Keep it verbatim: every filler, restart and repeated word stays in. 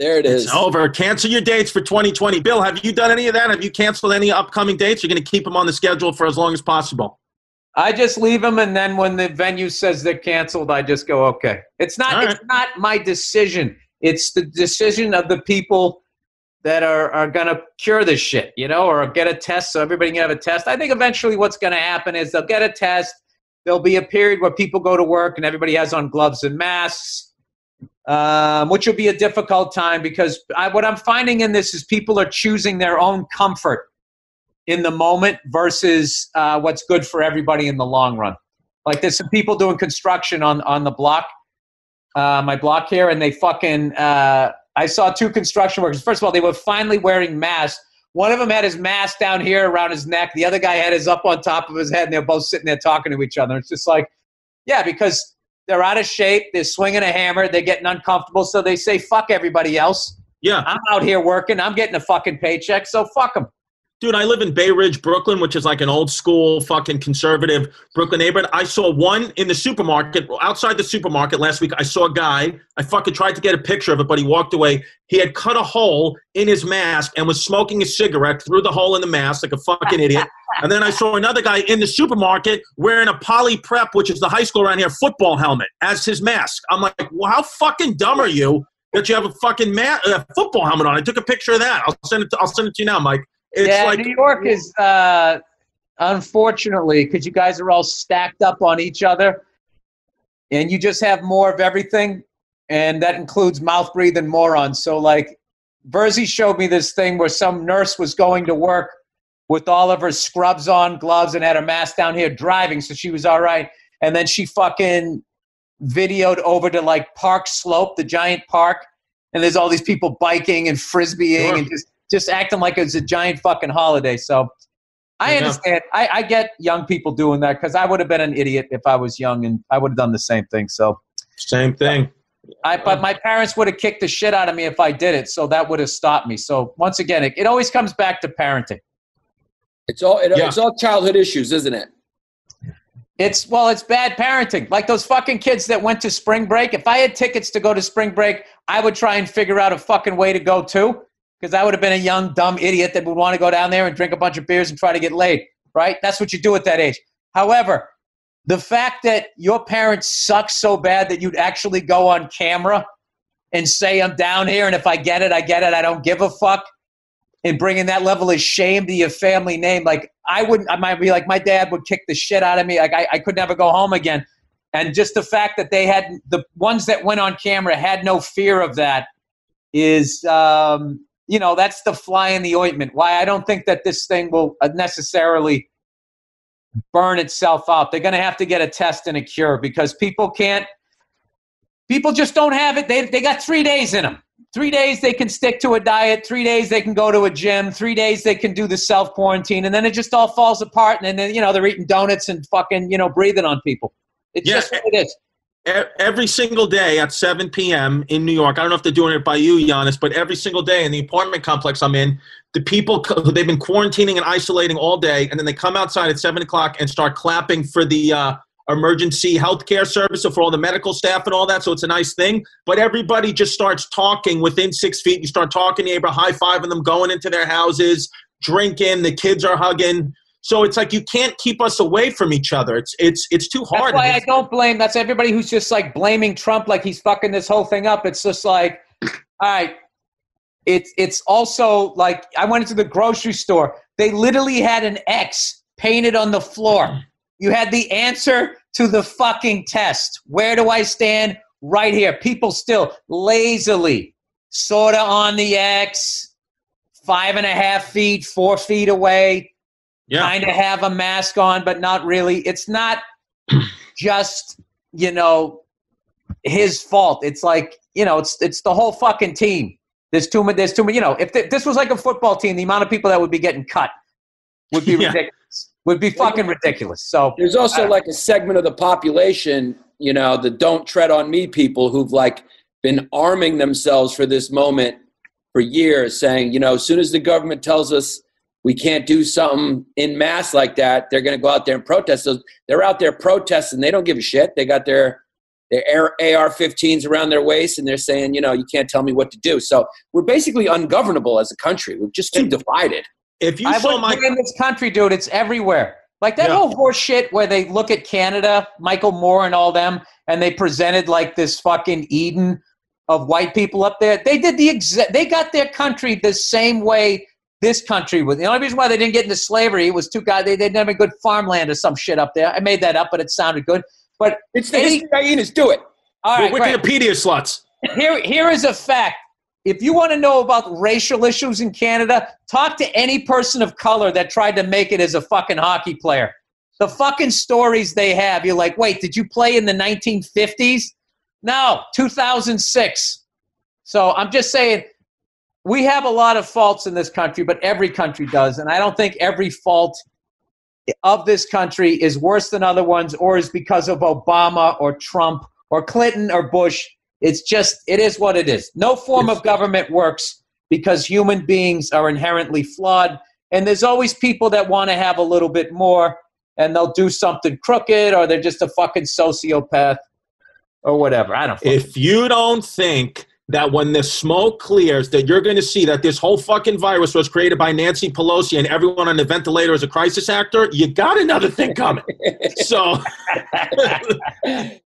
There it is. It's over. Cancel your dates for twenty twenty. Bill, have you done any of that? Have you canceled any upcoming dates? You're going to keep them on the schedule for as long as possible? I just leave them, and then when the venue says they're canceled, I just go, okay. It's not. All It's right. not my decision. It's the decision of the people that are, are going to cure this shit, you know, or get a test so everybody can have a test. I think eventually what's going to happen is they'll get a test. There'll be a period where people go to work and everybody has on gloves and masks, um, which will be a difficult time because I, what I'm finding in this is people are choosing their own comfort in the moment versus uh, what's good for everybody in the long run. Like there's some people doing construction on, on the block, uh, my block here, and they fucking, uh, I saw two construction workers. First of all, they were finally wearing masks. One of them had his mask down here around his neck. The other guy had his up on top of his head, and they're both sitting there talking to each other. It's just like, yeah, because they're out of shape. They're swinging a hammer. They're getting uncomfortable. So they say, fuck everybody else. Yeah. I'm out here working. I'm getting a fucking paycheck, so fuck them. Dude, I live in Bay Ridge, Brooklyn, which is like an old school fucking conservative Brooklyn neighborhood. I saw one in the supermarket, outside the supermarket last week. I saw a guy. I fucking tried to get a picture of it, but he walked away. He had cut a hole in his mask and was smoking a cigarette through the hole in the mask like a fucking idiot. And then I saw another guy in the supermarket wearing a Poly Prep, which is the high school around here, football helmet as his mask. I'm like, well, how fucking dumb are you that you have a fucking ma- uh, football helmet on? I took a picture of that. I'll send it to, I'll send it to you now, Mike. It's yeah, like, New York is, uh, unfortunately, because you guys are all stacked up on each other, and you just have more of everything, and that includes mouth-breathing morons. So, like, Verzi showed me this thing where some nurse was going to work with all of her scrubs on, gloves, and had her mask down here driving, so she was all right. And then she fucking videoed over to, like, Park Slope, the giant park, and there's all these people biking and frisbeeing Sure. and just – just acting like it's a giant fucking holiday. So I Yeah. understand. I, I get young people doing that because I would have been an idiot if I was young and I would have done the same thing. So same thing. I, but my parents would have kicked the shit out of me if I did it. So that would have stopped me. So once again, it, it always comes back to parenting. It's all it, Yeah. it's all childhood issues, isn't it? It's, well, it's bad parenting. Like those fucking kids that went to spring break. If I had tickets to go to spring break, I would try and figure out a fucking way to go too. Because I would have been a young, dumb idiot that would want to go down there and drink a bunch of beers and try to get laid, right? That's what you do at that age. However, the fact that your parents suck so bad that you'd actually go on camera and say, I'm down here, and if I get it, I get it, I don't give a fuck, and bringing that level of shame to your family name, like, I wouldn't, I might be like, my dad would kick the shit out of me. Like, I, I could never go home again. And just the fact that they had, the ones that went on camera had no fear of that is, um, you know, that's the fly in the ointment. Why I don't think that this thing will necessarily burn itself out. They're going to have to get a test and a cure because people can't, people just don't have it. They they got three days in them. Three days they can stick to a diet. Three days they can go to a gym. Three days they can do the self-quarantine. And then it just all falls apart. And then, you know, they're eating donuts and fucking, you know, breathing on people. It's Yeah. just what it is. Every single day at seven p.m. in New York, I don't know if they're doing it by you, Giannis, but every single day in the apartment complex I'm in, the people, they've been quarantining and isolating all day, and then they come outside at seven o'clock and start clapping for the uh, emergency healthcare service, so for all the medical staff and all that, so it's a nice thing. But everybody just starts talking within six feet. You start talking to neighbor, high-fiving them, going into their houses, drinking, the kids are hugging. So it's like you can't keep us away from each other. It's it's it's too hard. That's why I don't blame. That's everybody who's just like blaming Trump like he's fucking this whole thing up. It's just like, all right. It's it's also like I went into the grocery store. They literally had an X painted on the floor. You had the answer to the fucking test. Where do I stand? Right here. People still lazily sort of on the X, five and a half feet, four feet away. Yeah. Kind of have a mask on, but not really. It's not just, you know, his fault. It's like, you know, it's it's the whole fucking team. There's too many. There's too many. You know, if th- this was like a football team, the amount of people that would be getting cut would be Yeah. ridiculous. Would be fucking ridiculous. So There's also uh, like a segment of the population, you know, the don't tread on me people who've like been arming themselves for this moment for years, saying, you know, as soon as the government tells us we can't do something in mass like that, they're going to go out there and protest. So they're out there protesting. They don't give a shit. They got their their A R fifteens around their waist, and they're saying, you know, you can't tell me what to do. So we're basically ungovernable as a country. We're just too divided. If you I saw would my in this country, dude, it's everywhere. Like that Yeah. whole horse shit where they look at Canada, Michael Moore and all them, and they presented like this fucking Eden of white people up there. They did the exact. They got their country the same way this country was. The only reason why they didn't get into slavery was two guys. They, they didn't have a good farmland or some shit up there. I made that up, but it sounded good. But It's the any, history hyenas. Do it. all right, We're great. Wikipedia sluts. Here, here is a fact. If you want to know about racial issues in Canada, talk to any person of color that tried to make it as a fucking hockey player. The fucking stories they have, you're like, wait, did you play in the nineteen fifties? No, two thousand six. So I'm just saying, we have a lot of faults in this country, but every country does. And I don't think every fault of this country is worse than other ones or is because of Obama or Trump or Clinton or Bush. It's just, it is what it is. No form of government works because human beings are inherently flawed. And there's always people that want to have a little bit more, and they'll do something crooked, or they're just a fucking sociopath or whatever. I don't fucking If you don't think that when the smoke clears that you're going to see that this whole fucking virus was created by Nancy Pelosi and everyone on the ventilator is a crisis actor, you got another thing coming. So